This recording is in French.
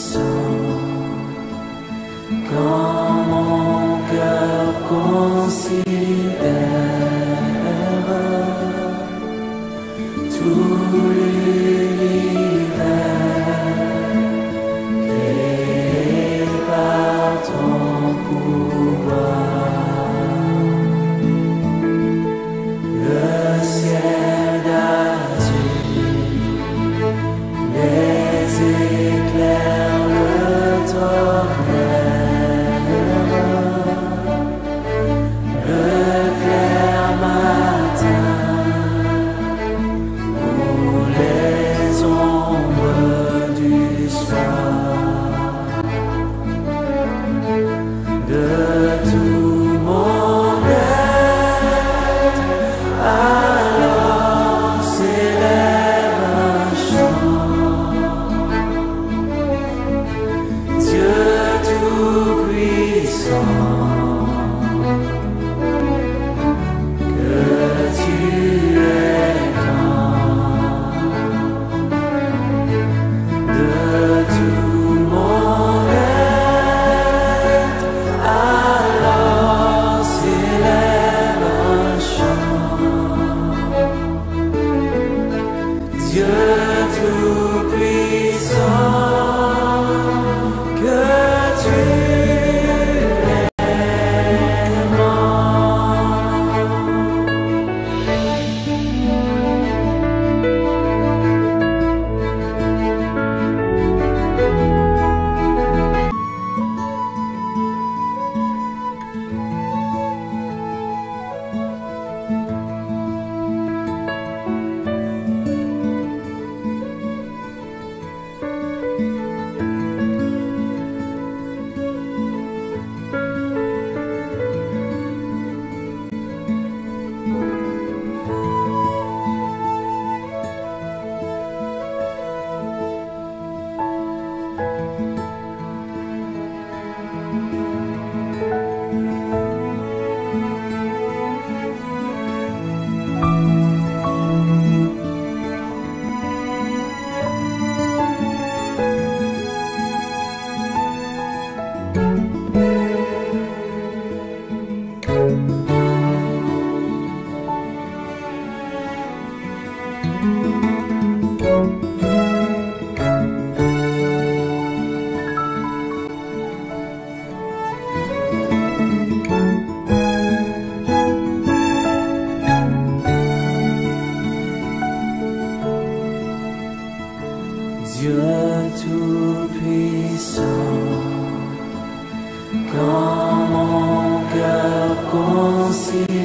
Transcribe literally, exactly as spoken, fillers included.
Tout-Puissant, quand mon cœur considère tout l'univers créé par ton pouvoir, le ciel d'azur, les éclairs, le tonnerre, le clair matin ou les ombres du soir, de tout mon être, alors s'élève un chant. Dieu Tout-Puissant, que tu es grand, de tout mon être, alors s'élève un chant. Dieu Tout-Puissant, que tu es Dieu Tout-Puissant, quand mon cœur considère